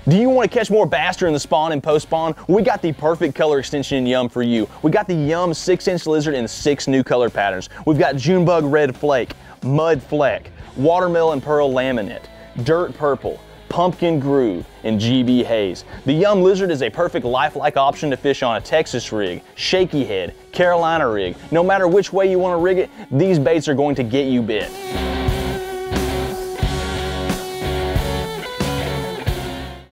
Do you want to catch more bass during the spawn and post-spawn? We got the perfect color extension in Yum for you. We got the Yum 6-inch lizard in 6 new color patterns. We've got Junebug Red Flake, Mud Fleck, Watermelon Pearl Laminate, Dirt Purple, Pumpkin Groove, and GB Haze. The Yum Lizard is a perfect lifelike option to fish on a Texas rig, shaky head, Carolina rig. No matter which way you want to rig it, these baits are going to get you bit.